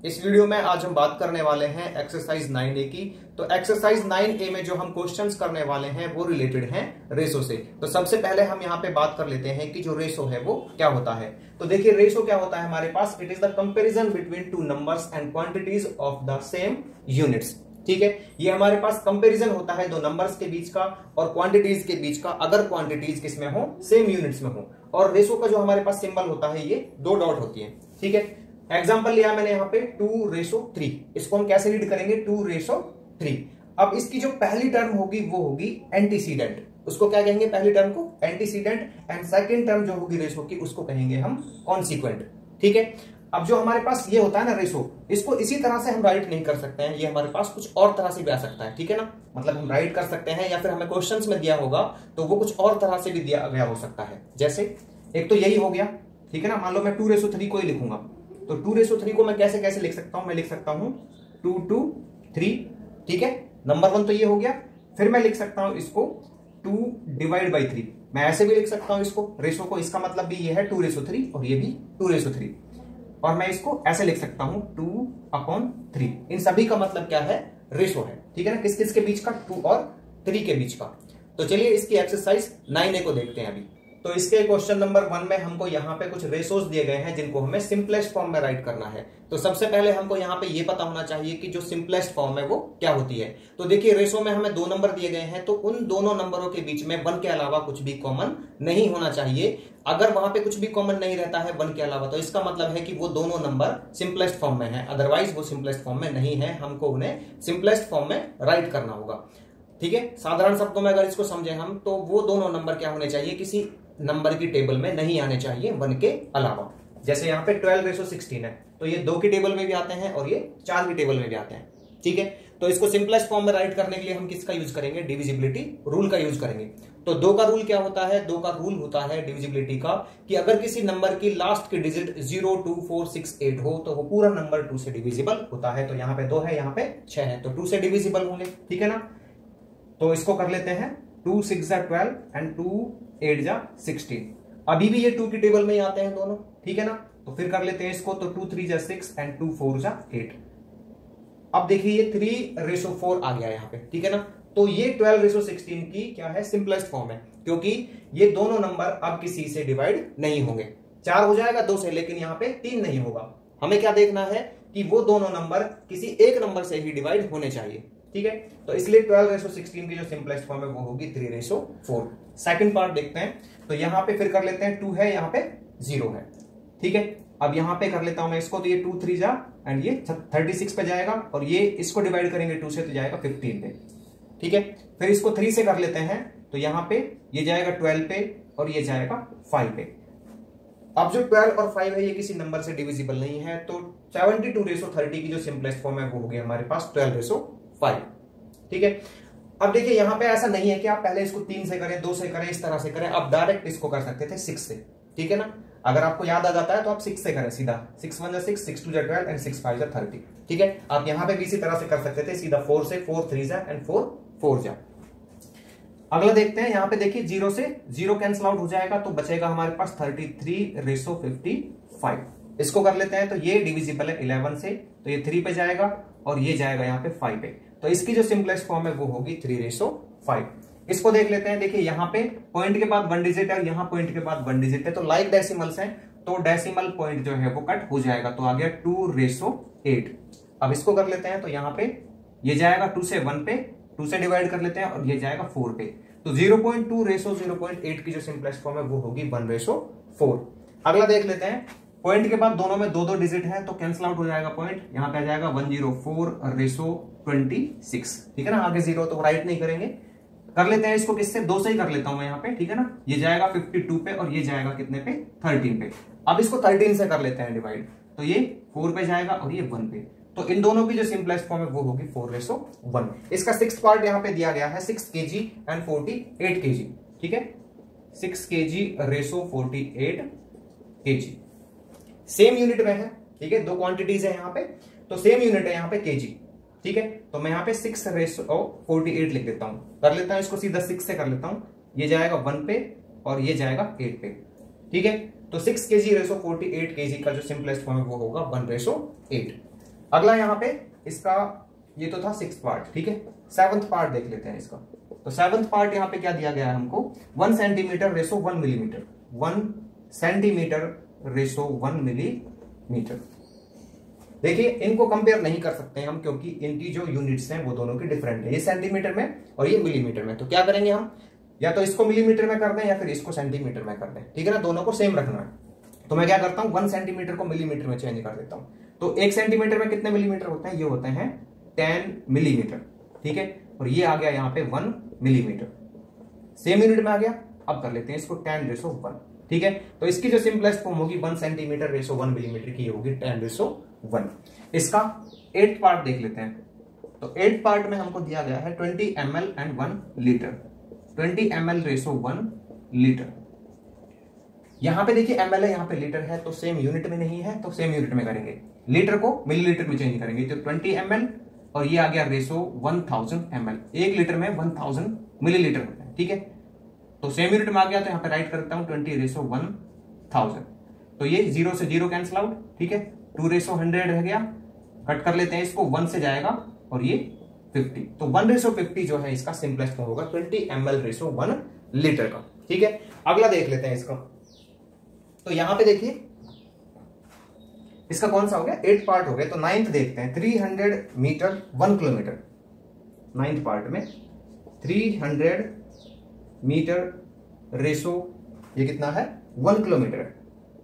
इस वीडियो में आज हम बात करने वाले हैं एक्सरसाइज 9A की। तो एक्सरसाइज 9A में जो हम क्वेश्चंस करने वाले हैं वो रिलेटेड हैं रेशो से। तो सबसे पहले हम यहाँ पे बात कर लेते हैं कि जो रेशो है वो क्या होता है। तो देखिए रेशो क्या होता है हमारे पास, it is the comparison between two numbers and quantities of the same units. ठीक है, ये हमारे पास कंपैरिजन होता है दो नंबर्स के बीच का और क्वांटिटीज के बीच का, अगर क्वांटिटीज किसमें हो, सेम यूनिट्स में हो। और रेशो का जो हमारे पास सिंबल होता है ये दो डॉट होती है। ठीक है, एग्जांपल लिया मैंने यहाँ पे 2:3, इसको हम कैसे रीड करेंगे 2:3। अब इसकी जो पहली टर्म होगी वो होगी एंटीसीडेंट, उसको क्या कहेंगे पहली टर्म को एंटीसीडेंट, एंड सेकंड टर्म जो होगी रेशो की उसको कहेंगे हम कॉन्सिक्वेंट। ठीक है, अब जो हमारे पास ये होता है ना रेशो, इसको इसी तरह से हम राइट नहीं कर सकते हैं, ये हमारे पास कुछ और तरह से भी आ सकता है। ठीक है ना, मतलब हम राइट कर सकते हैं या फिर हमें क्वेश्चंस में दिया होगा तो वो कुछ और तरह से भी दिया गया हो सकता है। जैसे एक तो यही हो गया, ठीक है ना, मान लो मैं 2:3 को ही लिखूंगा, तो 2:3 को मैं कैसे कैसे लिख सकता हूं, मैं लिख सकता हूं 2:3। ठीक है, नंबर 1 तो ये हो गया। फिर मैं लिख सकता हूं इसको 2/3, मैं ऐसे भी लिख सकता हूं इसको रेशो को, इसका मतलब भी ये है 2:3 और ये भी 2:3। और मैं इसको ऐसे लिख सकता हूं 2/3। इन सभी का मतलब क्या है, रेशो है। ठीक है ना, किस किस के बीच का, 2 और 3 के बीच का। तो चलिए इसकी एक्सरसाइज 9A को देखते हैं अभी। तो इसके क्वेश्चन नंबर 1 में हमको यहाँ पे कुछ रेशोज दिए गए हैं जिनको हमें सिंपलेस्ट फॉर्म में राइट करना है। तो सबसे पहले हमको यहाँ पे ये पता होना चाहिए कि जो सिंपलेस्ट फॉर्म है वो क्या होती है। तो देखिए रेशो में हमें 2 नंबर दिए गए हैं, तो उन दोनों नंबरों के बीच में 1 के अलावा कुछ भी कॉमन नहीं होना चाहिए। अगर वहां पे कुछ भी कॉमन नहीं रहता है 1 के अलावा, तो इसका मतलब है कि वो दोनों नंबर सिंपलेस्ट फॉर्म में है, अदरवाइज वो सिंपलेस्ट फॉर्म में नहीं है। हमको उन्हें सिंपलेस्ट फॉर्म में राइट करना होगा। ठीक है, साधारण शब्दों में अगर इसको समझे हम, तो वो दोनों नंबर क्या होने चाहिए, किसी नंबर की टेबल में नहीं आने चाहिए 1 के अलावा। जैसे यहाँ पे 12:16 है, तो ये 2 की टेबल में भी आते हैं और ये 4 की टेबल में भी आते हैं। ठीक है, तो इसको सिंपलेस्ट फॉर्म में राइट करने के लिए हम किसका यूज करेंगे, डिविजिबिलिटी रूल का यूज करेंगे। तो 2 का रूल क्या होता है, 2 का रूल होता है डिविजिबिलिटी का कि अगर किसी नंबर की लास्ट की डिजिट 0, 2, 4, 6, 8 हो तो वो पूरा नंबर 2 से डिविजिबल होता है। तो यहाँ पे 2 है, यहाँ पे 6 है, तो 2 से डिविजिबल होंगे। ठीक है ना, तो इसको कर लेते हैं 2 6 12 एंड 2 8 16। अभी भी ये 2 की टेबल में ही आते हैं दोनों। ठीक है ना, तो फिर कर लेते हैं इसको, तो 2 3 6 एंड 2 4 8। अब देखिए ये 3:4 आ गया यहाँ पे। ठीक है ना, तो ये 12:16 की क्या है, सिंपलेस्ट फॉर्म है, क्योंकि ये दोनों नंबर अब किसी से डिवाइड नहीं होंगे। 4 हो जाएगा 2 से, लेकिन यहाँ पे 3 नहीं होगा। हमें क्या देखना है कि वो दोनों नंबर किसी एक नंबर से ही डिवाइड होने चाहिए। ठीक है, तो इसलिए 12:16 की जो सिंपलेस्ट फॉर्म है वो होगी 3:4। सेकंड पार्ट देखते हैं, तो यहां पे फिर कर लेते हैं 2 है, यहां पे 0 है। ठीक है, अब यहां पे कर लेता हूं मैं इसको, तो ये 2 3 जा एंड ये 36 पे जाएगा, और ये इसको डिवाइड करेंगे 2 से तो जाएगा 15 पे। ठीक है, फिर इसको 3 से कर लेते हैं, तो यहां पे ये जाएगा 12 पे और ये जाएगा 5 पे। अब जो 12 और 5 है ये किसी नंबर से डिविजिबल नहीं है, तो 72:30 की जो सिंपलेस्ट फॉर्म है वो हो गया हमारे पास 12:5। ठीक है, अब देखिए यहां पे ऐसा नहीं है कि आप पहले इसको 3 से करें, 2 से करें, इस तरह से करें, आप डायरेक्ट इसको कर सकते थे 6 से। ठीक है ना, अगर आपको याद आ जाता है तो आप 6 से करें सीधा, 6 1 6, 6 2 12 एंड 6 5 30। ठीक है, आप यहां पे भी इसी तरह से कर सकते थे सीधा 4 से, 4 3 एंड 4 4 जा। अगला देखते हैं, यहां पे देखिए 0 से 0 कैंसिल आउट हो जाएगा, तो बचेगा हमारे पास 33:55। इसको कर लेते हैं, तो ये डिविजिबल है 11 से, तो ये 3 पे जाएगा और ये जाएगा यहाँ पे 5 पे। तो इसकी जो सिंपलेस्ट फॉर्म है वो होगी 3:5। इसको देख लेते हैं, देखिए यहाँ पे पॉइंट के बाद 1 डिजिट है और यहाँ पॉइंट के बाद 1 डिजिट है, तो लाइक डेसिमल्स हैं, तो डेसिमल पॉइंट जो है वो कट हो जाएगा, तो आ गया 2:8। अब इसको कर लेते हैं, तो यहाँ पे ये जाएगा 2 से 1 पे, 2 से डिवाइड कर लेते हैं और ये जाएगा 4 पे, तो 0.2:0.8 की जो सिंपलेस्ट फॉर्म है वो होगी 1:4। अगला देख लेते हैं, पॉइंट के बाद दोनों में 2 डिजिट है, तो कैंसिल आउट हो जाएगा पॉइंट, यहां पे आ जाएगा 104:26। ठीक है ना, आगे 0 तो राइट नहीं करेंगे। कर लेते हैं इसको किससे, 2 से ही कर लेता हूं मैं यहाँ पे। ठीक है ना, ये जाएगा 52 पे और ये जाएगा कितने पे, 13 पे। अब इसको 13 से कर लेते हैं डिवाइड, तो ये 4 पे जाएगा और ये 1 पे, तो इन दोनों की जो सिंपलेस्ट फॉर्म है वो होगी 4:1। इसका 6th पार्ट यहाँ पे दिया गया है 6 kg एंड 48 kg। ठीक है, 6 kg/48 kg सेम यूनिट में है। ठीक है, 2 क्वांटिटीज है यहाँ पे, तो सेम यूनिट है यहाँ पे kg। ठीक है, तो मैं यहाँ पे 6:48 लिख देता हूं, कर लेता हूं इसको सीधा 6 से कर लेता हूं, ये जाएगा 1 पे और ये जाएगा 8 पे। ठीक है, तो 6 kg/48 kg का जो सिंपलेस्ट फॉर्म है वो होगा 1/8। अगला यहाँ पे इसका ये तो था 6th पार्ट, ठीक है। 7th पार्ट देख लेते हैं इसका। तो 7th पार्ट यहाँ पे क्या दिया गया है हमको, 1 centimetre ratio 1 millimetre, 1 centimetre ratio 1 millimetre. देखिए इनको कंपेयर नहीं कर सकते हम क्योंकि इनकी जो यूनिट्स हैं वो दोनों की डिफरेंट है, ये सेंटीमीटर में और ये मिलीमीटर में। तो क्या करेंगे हम, या तो इसको मिलीमीटर में कर दें या फिर इसको सेंटीमीटर में कर दें, ठीक है ना, दोनों को सेम रखना है। तो मैं क्या करता हूं, 1 सेंटीमीटर को मिलीमीटर में चेंज कर देता हूं। तो 1 सेंटीमीटर में कितने मिलीमीटर होते हैं, ये होते हैं 10 मिलीमीटर, ठीक है। और ये आ गया यहाँ पे 1 मिलीमीटर, सेम यूनिट में आ गया। अब कर लेते हैं इसको 10⁻1, ठीक है। तो इसकी जो सिंपलेस्ट फॉर्म होगी 1 सेंटीमीटर रेसो 1 मिलीमीटर की होगी 10⁻1। इसका 8th पार्ट देख लेते हैं। तो 8th पार्ट में हमको दिया गया है 20 ml and 1 litre, 20 ml ratio 1 litre. यहां पे देखिए ml है, यहां पे लीटर है, तो सेम यूनिट में नहीं है, तो सेम यूनिट में करेंगे। लीटर को मिलीलीटर में चेंज करेंगे, तो 20 ml और ये आ गया रेसो 1000 ml। 1 लीटर में 1000 मिलीलीटर होता है, ठीक है। तो सेम यूनिट में आ गया, तो यहां पे राइट करता हूं 20⁻1000। तो ये 0 से 0 कैंसिल आउट, ठीक है। 2⁻100 रह गया, कट कर लेते हैं इसको, 1 से जाएगा और ये 50। तो 1:50 जो है इसका सिंपलेस्ट फॉर्म होगा 20 ml रेसो 1 लीटर का, ठीक है। अगला देख लेते हैं इसका। तो यहां पे देखिए इसका कौन सा हो गया, 8th पार्ट हो गया। तो 9th देखते हैं, 300 मीटर 1 किलोमीटर। 9th पार्ट में 300 मीटर रेसो ये कितना है, 1 किलोमीटर है।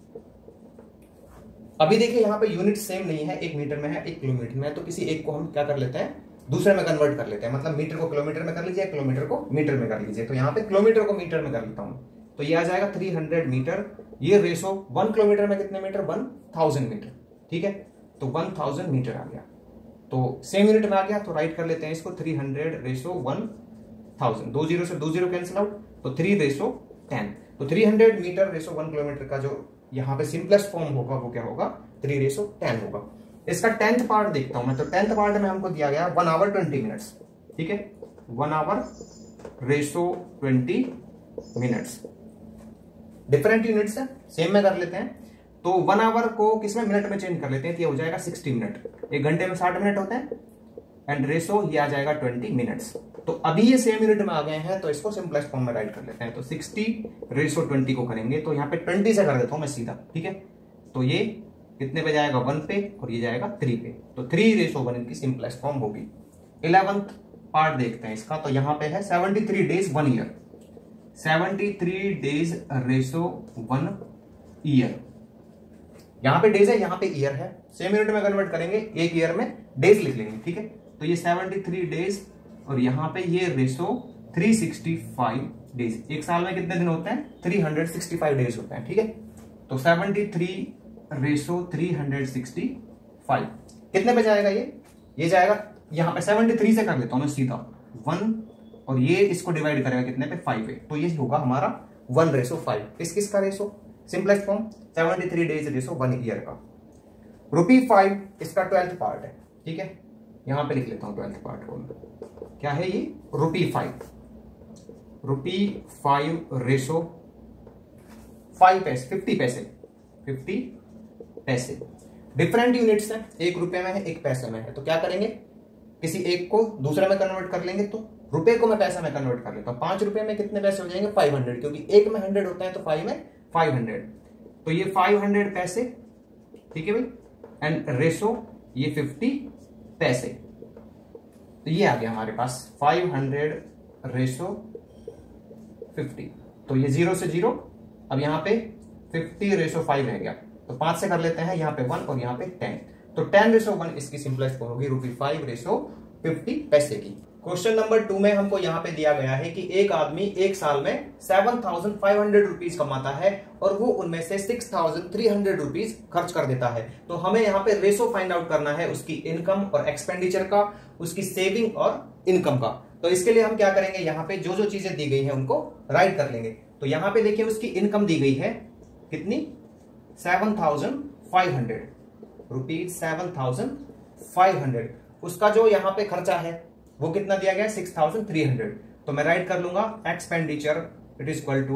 अभी देखिए यहां पे यूनिट सेम नहीं है, 1 मीटर में है 1 किलोमीटर में है, तो किसी एक को हम क्या कर लेते हैं, दूसरे में कन्वर्ट कर लेते हैं। मतलब मीटर को किलोमीटर में कर लीजिए, किलोमीटर को मीटर में कर लीजिए। तो यहाँ पे किलोमीटर को मीटर में कर लेता हूं, तो ये आ जाएगा 300 मीटर। ये रेसो 1 किलोमीटर में कितने मीटर, 1000 मीटर, ठीक है। तो 1000 मीटर आ गया, तो सेम यूनिट में आ गया। तो राइट कर लेते हैं इसको 300 रेसो 1000, 2 0 से 2 0 कैंसिल आउट, तो 3:10। तो 300 मीटर रेसो 1 किलोमीटर का जो यहाँ पे सिंपलेस्ट फॉर्म होगा वो क्या होगा, 3:10 होगा। इसका 10th पार्ट देखता हूं मैं। तो 10th पार्ट में हमको दिया गया 1 आवर 20 मिनट्स, ठीक है। 1 hour ratio 20 minutes, different units है, सेम में कर लेते हैं। तो 1 आवर को किसमें, मिनट में चेंज कर लेते हैं, तो ये हो जाएगा 60 मिनट। 1 घंटे में 60 मिनट होते हैं, एंड रेसो ये आ जाएगा 20 मिनट्स। तो अभी ये सेम यूनिट में आ गए हैं, तो इसको सिंपलेस्ट फॉर्म में राइट कर लेते हैं। तो 60:20 को करेंगे, तो यहाँ पे 20 से कर देता हूं मैं सीधा, ठीक है। तो ये कितने पे जाएगा, 1 पे, और ये जाएगा 3 पे। तो 3:1 इनकी सिंपलेस्ट फॉर्म होगी। 11th पार्ट देखते हैं इसका। तो यहाँ पे है 73 days 1 year, 73 days ratio 1 year. यहां पे डेज है, यहां पे ईयर है, सेम यूनिट में कन्वर्ट करेंगे, एक ईयर में डेज लिख लेंगे, ठीक है। तो ये 73 डेज और यहां पे ये रेसो 365 डेज। एक साल में कितने दिन होते हैं, 365 डेज होते हैं, ठीक है। तो 73 रेसो 365 कितने पे जाएगा, ये जाएगा यहां पे 73 से कर लेता हूं मैं सीधा 1, और ये इसको डिवाइड करेगा कितने पे, 5 पे। तो ये होगा हमारा 1:5। किसका ratio, simplest form 73 days ratio 1 year का। ₹5 इसका 12th पार्ट है, ठीक है। यहां पे लिख लेता हूं 12th पार्ट को, क्या है ये, ₹5 रेसो 5 पैसे, 50 पैसे, 50 पैसे। डिफरेंट यूनिट्स है, 1 रुपए में है 1 पैसे में है। तो क्या करेंगे, किसी एक को दूसरे में कन्वर्ट कर लेंगे। तो रुपए को मैं पैसा में कन्वर्ट कर लेता हूं। 5 रुपए में कितने पैसे हो जाएंगे, 500, क्योंकि 1 में 100 होता है, तो 5 में 500। तो ये 500 पैसे, ठीक है भाई, एंड रेसो ये 50 पैसे। तो ये आ गया हमारे पास 500 रेसो 50। तो ये 0 से 0, अब यहां पे 50:5 रह गया। तो 5 से कर लेते हैं, यहां पे 1 और यहां पे 10। तो 10:1 इसकी सिंपलेस्ट फॉर्म होगी ₹5 रेसो 50 पैसे की। क्वेश्चन नंबर 2 में हमको यहाँ पे दिया गया है कि एक आदमी एक साल में 7,500 रुपीज कमाता है और वो उनमें से 6,300 रुपीज खर्च कर देता है। तो हमें यहाँ पे रेशो फाइंड आउट करना है उसकी इनकम और एक्सपेंडिचर का, उसकी सेविंग और इनकम का। तो इसके लिए हम क्या करेंगे, यहाँ पे जो जो चीजें दी गई है उनको राइट कर लेंगे। तो यहाँ पे देखिए उसकी इनकम दी गई है कितनी, 7,500 रुपीज, 7,500। उसका जो यहाँ पे खर्चा है वो कितना दिया गया है, 6,300। तो मैं राइट कर लूंगा expenditure it is equal to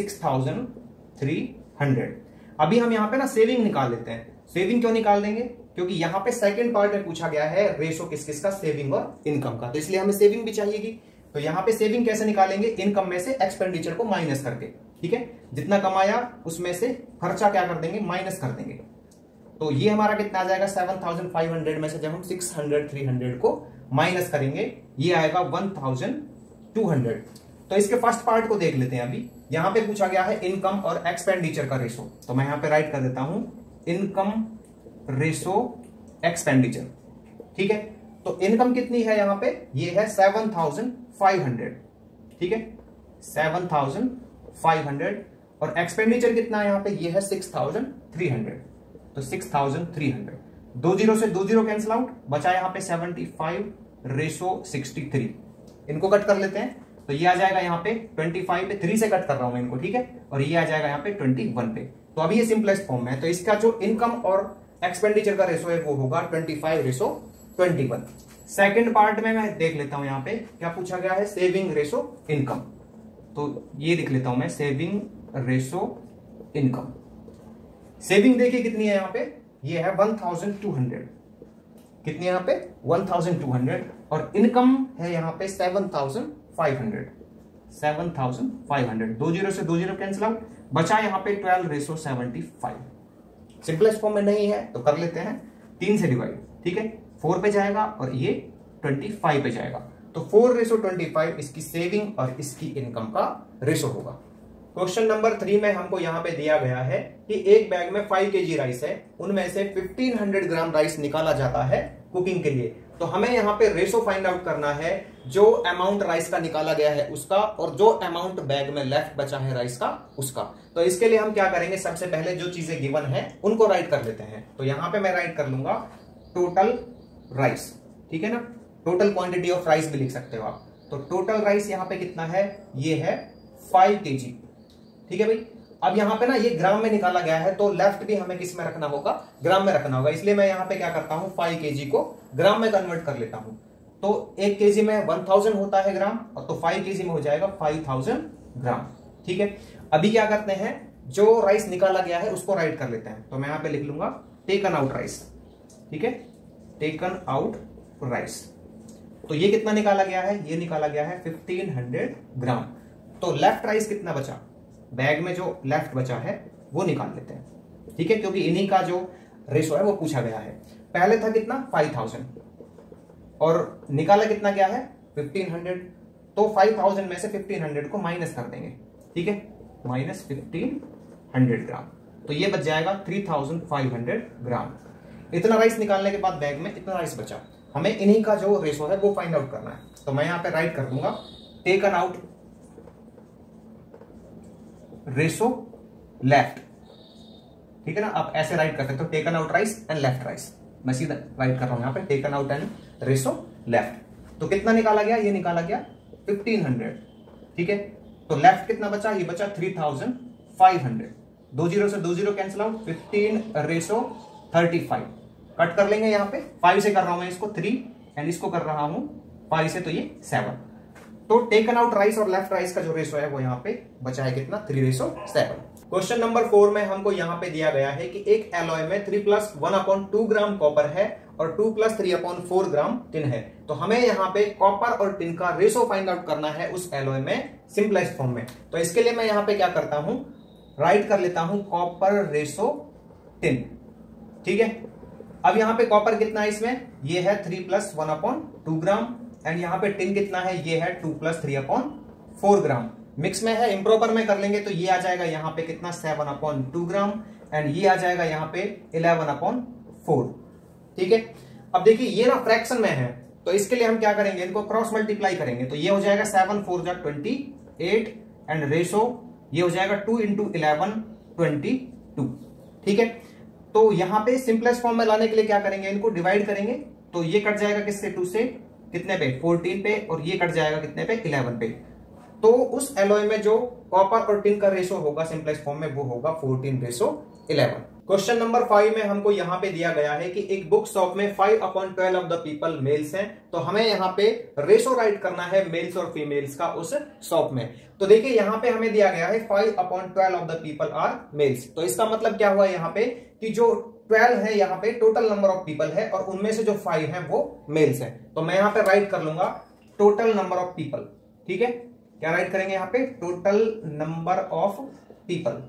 ₹6,300। अभी हम यहाँ पे ना सेविंग निकाल लेते हैं। सेविंग क्यों निकाल देंगे, क्योंकि यहां पे सेकंड पार्ट में पूछा गया है रेशो किस किस का, सेविंग और इनकम का, तो इसलिए हमें सेविंग भी चाहिएगी। तो यहां पे सेविंग कैसे निकालेंगे, इनकम में से एक्सपेंडिचर को माइनस करके, ठीक है, जितना कमाया उसमें से खर्चा क्या कर देंगे, माइनस कर देंगे। तो ये हमारा कितना आ जाएगा 7500 में से जब हम 600 300 को माइनस करेंगे ये आएगा 1200। तो इसके फर्स्ट पार्ट को देख लेते हैं। अभी यहां पे पूछा गया है इनकम और एक्सपेंडिचर का रेशो, तो मैं यहां पे राइट कर देता हूं इनकम रेशो एक्सपेंडिचर, ठीक है। तो इनकम कितनी है यहां पे, ये है 7500, ठीक है, 7500, और एक्सपेंडिचर कितना है यहां पे, ये है 6300, तो 6300, 2 जीरो से 2 जीरो कैंसिल आउट, बचा यहां पे 75/63। इनको कट कर लेते हैं, तो ये आ जाएगा यहाँ पे 25 पे, 3 से कट कर रहा हूं मैं इनको, ठीक है, और ये आ जाएगा यहाँ पे 21 पे। तो अभी ये सिंपलेस्ट फॉर्म में है, तो इसका जो इनकम और एक्सपेंडिचर का रेशो है वो होगा 25/21। सेकंड पार्ट में मैं देख लेता हूं यहाँ पे क्या पूछा गया है, सेविंग रेशो इनकम, तो ये लिख लेता हूं मैं सेविंग रेशो इनकम। सेविंग देखिए कितनी है यहाँ पे, ये है 1200, कितनी है यहाँ पे 1200, और इनकम है यहाँ पे 7500, 2 जीरो से 2 जीरो कैंसिल आउट, बचा यहाँ पे 12/75। सिंपलेस्ट फॉर्म में नहीं है तो कर लेते हैं 3 से डिवाइड, ठीक है, 4 पे जाएगा और ये 25 पे जाएगा, तो 4/25 इसकी सेविंग और इसकी इनकम का रेशो होगा। क्वेश्चन नंबर 3 में हमको यहाँ पे दिया गया है कि एक बैग में 5 kg राइस है, उनमें से 1500 ग्राम राइस निकाला जाता है कुकिंग के लिए। तो हमें यहाँ पे रेशो फाइंड आउट करना है, जो अमाउंट राइस का निकाला गया है उसका और जो अमाउंट बैग में लेफ्ट बचा है राइस का उसका। तो इसके लिए हम क्या करेंगे, सबसे पहले जो चीजें गिवन है उनको राइट कर लेते हैं। तो यहां पे मैं राइट कर लूंगा टोटल राइस, ठीक है ना, टोटल क्वांटिटी ऑफ राइस भी लिख सकते हो आप। तो टोटल राइस यहाँ पे कितना है, ये है 5 kg, ठीक है भाई। अब यहाँ पे ना ये ग्राम में निकाला गया है, तो लेफ्ट भी हमें किस में रखना होगा, ग्राम में रखना होगा, इसलिए मैं यहाँ पे क्या करता हूँ 5 kg को ग्राम में कन्वर्ट कर लेता हूँ। तो 1 kg में 1000 होता है ग्राम, और तो 5 kg में हो जाएगा 5000 ग्राम, ठीक है। अभी क्या करते हैं, जो राइस निकाला गया है उसको राइट कर लेते हैं। तो मैं यहाँ पे लिख लूंगा टेकन आउट राइस, ठीक है, टेकन आउट राइस। तो ये कितना निकाला गया है, ये निकाला गया है 1500 ग्राम। तो लेफ्ट राइस कितना बचा, बैग में जो लेफ्ट बचा है वो निकाल लेते हैं, ठीक है, क्योंकि इन्हीं का जो रेशो है वो पूछा गया है। पहले था कितना 5000 और निकाला कितना गया है 1500, तो 5000 में से 1500 को माइनस कर देंगे, ठीक है, माइनस 1500 ग्राम, तो ये बच जाएगा 3500 ग्राम। इतना राइस निकालने के बाद बैग में इतना राइस बचा, हमें इन्हीं का जो रेशो है वो फाइंड आउट करना है। तो मैं यहां पे राइट कर दूंगा टेकन आउट रेशो लेफ्ट, ठीक है ना। आप ऐसे राइट कर सकते हो taken out rice and left rice, मैं सीधा राइट कर रहा हूं यहां पे taken out and ratio left. तो कितना निकाला गया, ये निकाला गया 1500, ठीक है। तो लेफ्ट कितना बचा, ये बचा 3500, 2 जीरो से 2 जीरो कैंसिल आउट, 15/35 कट कर लेंगे। यहाँ पे 5 से कर रहा हूं मैं इसको 3 एंड इसको कर रहा हूं 5 से, तो ये 7। तो टेकन आउट राइस और लेफ्ट राइस का जो रेशो है वो यहाँ पे बचा है कितना 3/7। क्वेश्चन नंबर 4 में हमको यहाँ पे दिया गया है कि एक एलॉय में 3+1/2 ग्राम कॉपर है और 2+3/4 ग्राम टिन है। तो हमें यहाँ पे कॉपर और टिन का रेशो फाइंड आउट करना है उस एलॉय में सिंपलेस्ट फॉर्म में। तो इसके लिए मैं यहाँ पे क्या करता हूं, राइट कर लेता हूं कॉपर रेशो टिन, ठीक है। अब यहाँ पे कॉपर कितना है इसमें, ये है 3+1/2 ग्राम एंड यहाँ पे टिन कितना है, ये है 2+3/4 ग्राम। मिक्स में है, इम्प्रॉपर में कर लेंगे तो ये आ जाएगा यहाँ पे कितना 7/2 ग्राम एंड ये आ जाएगा यहाँ पे 11/4, ठीक है। अब देखिए ये ना फ्रैक्शन में है, तो इसके लिए हम क्या करेंगे, इनको क्रॉस मल्टीप्लाई करेंगे, तो ये हो जाएगा 7 4 जा 28 एंड रेशो ये हो जाएगा 2 × 11 22, ठीक है। तो यहाँ पे सिंपलेस्ट फॉर्म में लाने के लिए क्या करेंगे, इनको डिवाइड करेंगे, तो ये कट जाएगा किससे, 2 से, कितने पे 14 पे, और ये कट जाएगा कितने पे 11 पे। तो उस एलॉय में जो कॉपर और टिन का रेशो होगा सिंपलेस्ट फॉर्म में वो होगा 14/11। क्वेश्चन नंबर 5 में हमको यहाँ पे दिया गया है कि एक बुक शॉप में 5/12 ऑफ द पीपल मेल्स हैं। तो हमें यहाँ पे रेशो राइट करना है मेल्स और फीमेल्स का उस शॉप में। तो देखिए यहाँ पे हमें दिया गया है 5/12 of the people are males. तो इसका मतलब क्या हुआ यहाँ पे कि जो 12 है यहाँ पे टोटल नंबर ऑफ पीपल है और उनमें से जो 5 है वो मेल्स है। तो मैं यहाँ पे राइट कर लूंगा टोटल नंबर ऑफ पीपल। ठीक है, क्या राइट करेंगे यहाँ पे? Total number of people.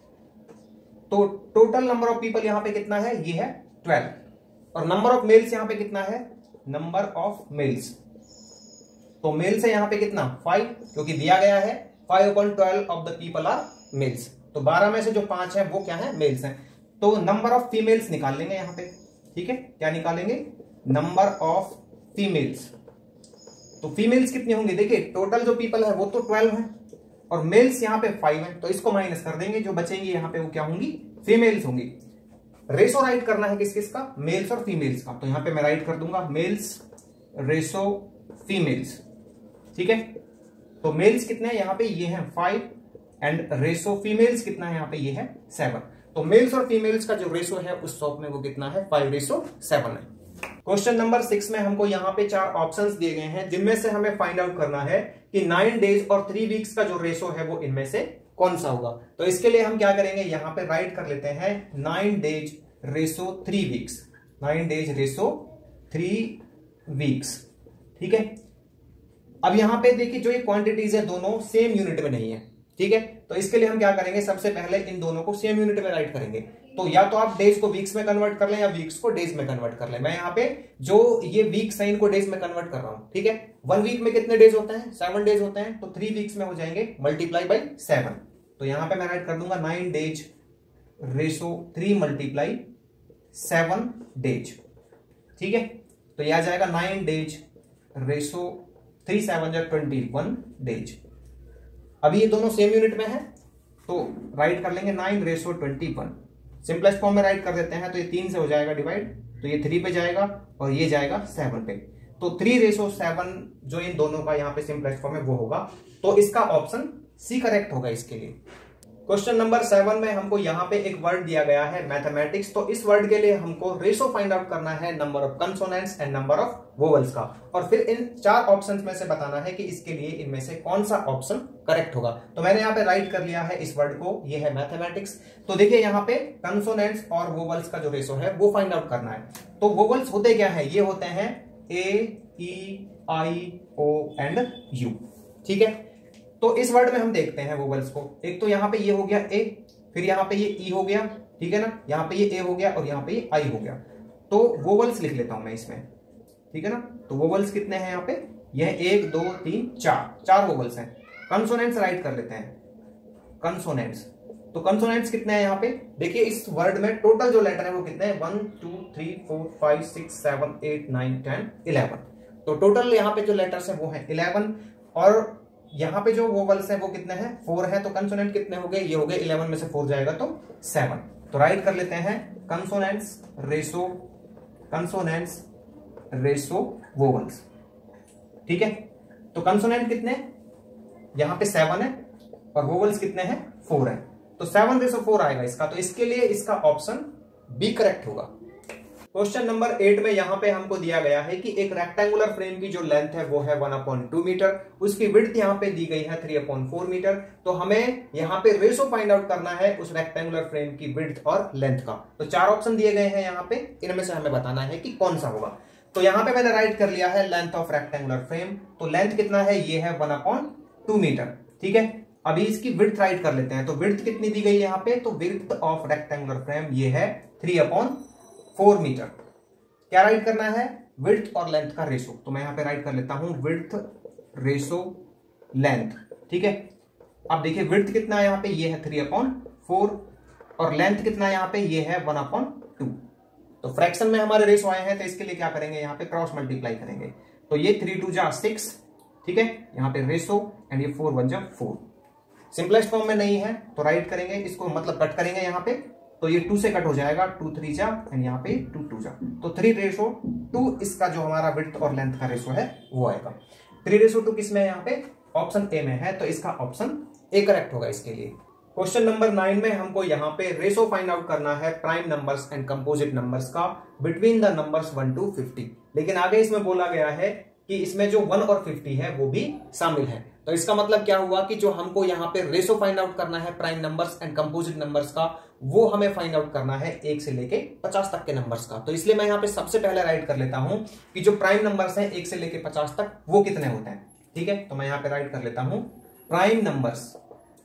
तो टोटल नंबर ऑफ पीपल यहाँ पे कितना है? ये है 12 और नंबर ऑफ मेल्स यहाँ पे कितना है? Number of males. तो मेल्स है यहाँ पे कितना? 5, क्योंकि दिया गया है 5/12 of the people are males. तो 12 में से जो 5 है वो क्या है? मेल्स हैं। तो नंबर ऑफ फीमेल्स निकाल लेंगे यहाँ पे। ठीक है, क्या निकालेंगे? Number of females. तो फीमेल्स कितनी होंगी? देखिए टोटल जो पीपल है वो तो 12 है और मेल्स यहाँ पे 5 है, तो इसको माइनस कर देंगे, जो बचेंगे यहाँ पे वो क्या होंगी? फीमेल्स होंगी। रेशो राइट करना है किस किस का? मेल्स और फीमेल्स का। तो यहाँ पे मैं राइट कर दूंगा मेल्स रेशो फीमेल्स। ठीक है, तो मेल्स कितने हैं यहाँ पे? ये है 5 एंड रेशो फीमेल्स कितना है यहाँ पे? ये है 7। तो मेल्स और फीमेल्स का जो रेशो है उस शॉप में वो कितना है? 5:7 है। क्वेश्चन नंबर 6 में हमको यहाँ पे 4 ऑप्शंस दिए गए हैं जिनमें से हमें फाइंड आउट करना है कि 9 डेज और 3 वीक्स का जो रेशो है वो इनमें से कौन सा होगा। तो इसके लिए हम क्या करेंगे? यहाँ पे राइट कर लेते हैं 9 days ratio 3 weeks. 9 days ratio 3 weeks. ठीक है, अब यहां पे देखिए जो ये क्वांटिटीज है दोनों सेम यूनिट में नहीं है। ठीक है, तो इसके लिए हम क्या करेंगे? सबसे पहले इन दोनों को सेम यूनिट में राइट करेंगे। तो या तो आप डेज को वीक्स में कन्वर्ट कर लें या वीक्स को डेज में कन्वर्ट कर लें। मैं यहाँ पे जो ये वीक्स है इनको डेज में कन्वर्ट कर रहा हूं। ठीक है, 1 वीक में कितने डेज होते हैं? 7 डेज होते हैं। तो 3 वीक्स में हो जाएंगे मल्टीप्लाई बाई 7। तो यहां पे मैं राइट कर दूंगा 9 डेज रेशो 3 मल्टीप्लाई 7 डेज। ठीक है, तो यह आ जाएगा 9 डेज रेशो 3 7 21 डेज। अभी ये दोनों सेम यूनिट में है तो राइट कर लेंगे 9 रेशो 21। सिंपलेस्ट फॉर्म में राइट कर देते हैं तो ये 3 से हो जाएगा डिवाइड, तो ये 3 पे जाएगा और ये जाएगा 7 पे। तो 3 रेशो 7 जो इन दोनों का यहाँ पे सिंपलेस्ट फॉर्म है वो होगा। तो इसका ऑप्शन सी करेक्ट होगा इसके लिए। क्वेश्चन नंबर 7 में हमको यहाँ पे एक वर्ड दिया गया है मैथमेटिक्स। तो इस वर्ड के लिए हमको रेशो फाइंड आउट करना है number of consonants and number of vowels का, और फिर इन 4 ऑप्शंस में से बताना है कि इसके लिए इनमें से कौन सा ऑप्शन करेक्ट होगा। तो मैंने यहाँ पे राइट कर लिया है इस वर्ड को, ये है मैथमेटिक्स। तो देखिए यहाँ पे कंसोनेंट्स और वोवल्स का जो रेशो है वो फाइंड आउट करना है। तो वोवल्स होते क्या है? ये होते हैं ए, ई, आई, ओ एंड यू। ठीक है, तो इस वर्ड में हम देखते हैं वोवल्स को। एक तो यहाँ पे ये हो गया ए, फिर यहाँ पे ये ई हो गया, ठीक है ना, यहाँ पे ये ए हो गया और यहाँ पे ये आई हो गया। तो वोवल्स लिख लेता हूं मैं इसमें, ठीक है ना। तो वोवल्स कितने हैं यहाँ पे? यह 1 2 3 4 वोवल्स हैं। कंसोनेंट्स राइट कर लेते हैं, कंसोनेंट्स। तो कंसोनेंट्स कितने हैं यहाँ पे? देखिए इस वर्ड में टोटल जो लेटर है वो कितने हैं? 1 2 3 4 5 6 7 8 9 10 11। तो टोटल यहाँ पे जो लेटर्स हैं वो हैं 11 और यहाँ पे जो वोवल्स हैं वो कितने हैं? 4 है। तो कंसोनेंट कितने हो गए? ये हो गए 11 में से 4 जाएगा तो 7। तो राइट कर लेते हैं कंसोनेंट्स रेशो वोवल्स। ठीक है, तो कंसोनेंट कितने? यहाँ पे 7 है और वोवल्स कितने हैं? 4 है। तो 7:4 आएगा इसका। तो इसके लिए इसका ऑप्शन बी करेक्ट होगा। क्वेश्चन नंबर 8 में यहां पे हमको दिया गया है कि एक रेक्टेंगुलर फ्रेम की जो लेंथ है वो है 1/2 मीटर, उसकी विड्थ यहां पे दी गई है 3/4 मीटर। तो हमें यहां पे रेशो फाइंड आउट करना है उस रेक्टेंगुलर फ्रेम की विड्थ और लेंथ का। तो 4 ऑप्शन दिए गए हैं यहां पे, इनमें से हमें बताना है कि कौन सा होगा। तो यहां पे मैंने राइट कर लिया है लेंथ ऑफ रेक्टेंगुलर फ्रेम। तो लेंथ कितना है? ये है 1/2 मीटर। ठीक है, अभी इसकी विड्थ राइट कर लेते हैं। तो विड्थ कितनी दी गई है यहाँ पे? तो विड्थ ऑफ रेक्टेंगुलर फ्रेम ये है 3/4 मीटर। क्या राइट करना है? विड्थ और लेंथ का रेशो। तो मैं यहां पे राइट कर लेता हूं विड्थ रेशो लेंथ। ठीक है, अब देखिए विड्थ कितना है यहाँ पे? ये है 3/4 और लेंथ कितना है यहाँ पे? ये है 1/2। तो फ्रैक्शन में हमारे रेशो आए हैं तो इसके लिए क्या करेंगे? यहाँ पे क्रॉस मल्टीप्लाई करेंगे। तो ये 3 2 जा 6, ठीक है, यहाँ पे रेशो एंड ये 4 1 जा 4। सिंपलेस्ट फॉर्म में नहीं है तो राइट करेंगे इसको, मतलब कट करेंगे यहाँ पे। तो ये 2 से कट हो जाएगा, 2 3 जा एंड यहाँ पे 2 2 जा। तो 3:2 इसका जो हमारा विड्थ और लेंथ का रेशो है वो आएगा। 3:2 किसमें है? यहाँ पे ऑप्शन ए में है। तो इसका ऑप्शन ए करेक्ट होगा इसके लिए। क्वेश्चन नंबर 9 में हमको यहाँ पे रेशो फाइंड आउट करना है prime numbers and composite numbers का बिटवीन द नंबर्स 1 to 50। लेकिन आगे इसमें बोला गया है कि इसमें जो 1 और 50 है वो भी शामिल है। तो इसका मतलब क्या हुआ कि जो हमको यहाँ पे रेशो फाइंड आउट करना है prime numbers and composite numbers का, वो हमें फाइंड आउट करना है 1 से लेके 50 तक के नंबर्स का। तो इसलिए मैं यहाँ पे सबसे पहले राइट कर लेता हूं कि जो प्राइम नंबर्स हैं 1 से लेके 50 तक वो कितने होते हैं। ठीक है, तो मैं यहाँ पे राइट कर लेता हूं प्राइम नंबर्स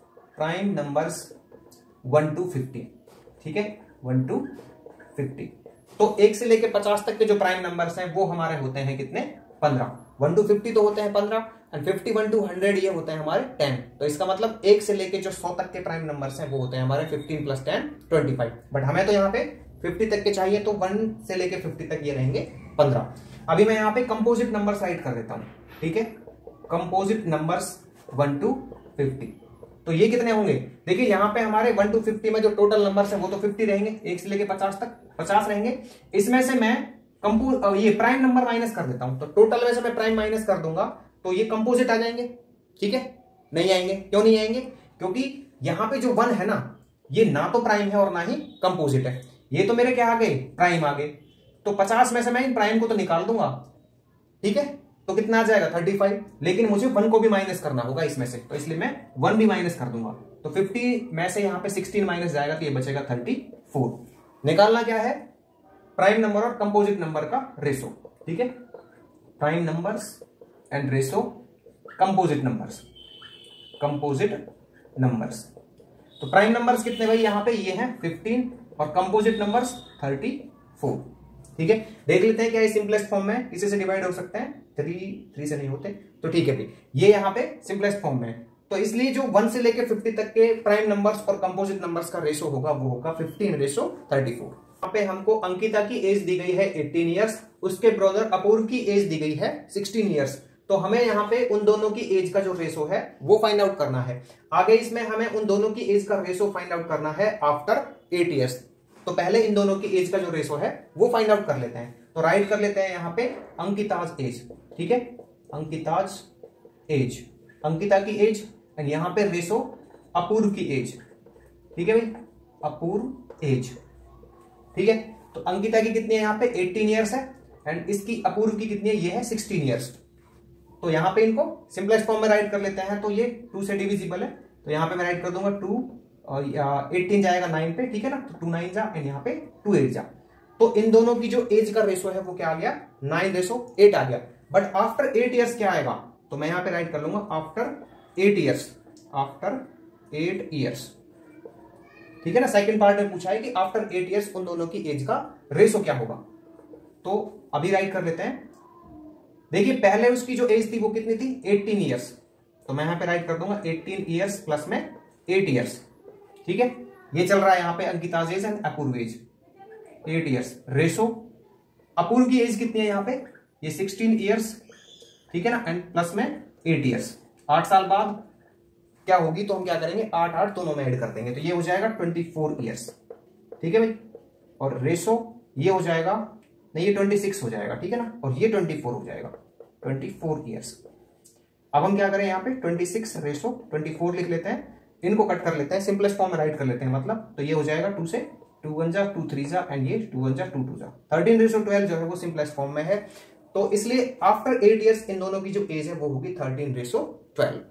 1 to 50। ठीक है, 1 to 50। तो 1 से लेके 50 तक के जो प्राइम नंबर्स हैं वो हमारे होते हैं कितने, 15। 1 to 50 तो होते हैं 15 एंड 51 to 100 ये होते हैं हमारे 10। तो इसका मतलब 1 से लेके जो 100 तक के प्राइम नंबर्स हैं वो होते हैं हमारे 15 + 10 25। बट हमें तो यहाँ पे 50 तक के चाहिए, तो 1 से लेके 50 तक ये रहेंगे 15। अभी मैं यहाँ पे कंपोजिट नंबर्स राइट कर देता हूँ। ठीक है, कंपोजिट नंबर्स 1 to 50। तो ये कितने होंगे, देखिए यहाँ पे हमारे 1 to 50 में जो टोटल नंबर्स है वो तो 50 रहेंगे, 1 से लेके 50 तक 50 रहेंगे। इसमें से मैं ये प्राइम नंबर माइनस कर देता हूं, तो टोटल में से मैं प्राइम माइनस कर दूंगा तो ये कंपोजिट आ जाएंगे। ठीक है, नहीं आएंगे, क्यों नहीं आएंगे, क्योंकि यहां पे जो 1 है ना, ये ना तो प्राइम है और ना ही कंपोजिट है, ये तो मेरे क्या आ गए, प्राइम आ गए। तो 50 में से मैं इन प्राइम को तो निकाल दूंगा। ठीक है, तो कितना आ जाएगा 35, लेकिन मुझे 1 को भी माइनस करना होगा इसमें से, तो इसलिए मैं 1 भी माइनस कर दूंगा। तो 50 में से यहाँ पे 16 माइनस जाएगा तो ये बचेगा 34। निकालना क्या है, प्राइम नंबर और कंपोजिट नंबर का रेशो। ठीक है, prime numbers and ratio composite numbers. तो प्राइम नंबर्स कितने भाई, यहाँ पे ये हैं 15 और कंपोजिट नंबर्स 34। ठीक है, देख लेते हैं क्या ये सिंपलेस्ट फॉर्म में इसी से डिवाइड हो सकते हैं, 3 से नहीं होते, तो ठीक है भाई, ये यहाँ पे सिंपलेस्ट फॉर्म में है। तो इसलिए जो 1 से लेके 50 तक के प्राइम नंबर्स और कंपोजिट नंबर्स का रेशो होगा वो होगा 15:34। यहाँ पे हमको अंकिता की एज दी गई है 18 ईयर्स, उसके ब्रदर अपूर्व की एज दी गई है 16 ईयर्स। तो हमें यहाँ पे उन दोनों की एज का जो रेशो है वो फाइंड आउट करना है। आगे इसमें हमें उन दोनों की एज का रेशो फाइंड आउट करना है आफ्टर 8 ईयर्स। तो पहले इन दोनों की एज का जो रेशो है वो फाइंड आउट कर लेते हैं। तो राइट कर लेते हैं यहाँ पे अंकिताज एज। ठीक है, अंकिताज एज, अंकिता की एज एंड यहाँ पे रेशो अपूर्व की एज। ठीक है भाई, अपूर्व एज। ठीक है, तो अंकिता की कितनी है यहाँ पे 18 ईयर्स है एंड इसकी अपूर्व की कितनी है, ये है 16 ईयर्स। तो यहाँ पे इनको सिंपलेस्ट फॉर्म में राइट कर लेते हैं। तो ये 2 से डिविजिबल है, तो यहाँ पे मैं राइट कर दूंगा 2 और 18 जाएगा 9 पे। ठीक है ना, तो 2 9 जा एंड यहाँ पे 2 8 जा। तो इन दोनों की जो एज का रेशो है वो क्या आ गया, 9:8 आ गया। बट आफ्टर 8 ईयर्स क्या आएगा, तो मैं यहाँ पे राइट कर लूंगा आफ्टर 8 ईयर्स, आफ्टर 8 ईयर्स। ठीक है ना, सेकंड पार्ट में पूछा है कि आफ्टर 8 ईयर्स उन दोनों की एज का रेशो क्या होगा। तो अभी राइट कर लेते हैं। देखिए पहले उसकी जो एज थी वो कितनी थी, 18 ईयर्स। तो मैं यहां पे राइट कर दूंगा 18 ईयर्स प्लस में 8 ईयर्स। ठीक है, ये चल रहा है यहाँ पे Ankita's age and Apurva age 8 years. Ratio Apurva की एज कितनी है यहाँ पे, ये 16 ईयर्स। ठीक है ना, एंड प्लस में 8 ईयर्स। 8 साल बाद क्या होगी, तो हम क्या करेंगे 8 8 दोनों में ऐड कर देंगे, तो ये हो जाएगा 24 ईयर्स। ठीक है भाई, और रेशो ये हो जाएगा, नहीं ये 26 हो जाएगा। ठीक है ना, और ये 24 हो जाएगा, 24 ईयर्स। अब हम क्या करें यहाँ पे 26 रेशो 24 लिख लेते हैं, इनको कट कर लेते हैं, सिंपलेस्ट फॉर्म में राइट कर लेते हैं मतलब। तो ये हो जाएगा 2 से 2 1 जा 2 3 जा एंड ये 2 1 जा 2 2 जा। 13:12 जो है वो सिंपलेस्ट फॉर्म में है। तो इसलिए आफ्टर 8 ईयर्स इन दोनों की जो एज है वो होगी 13:12।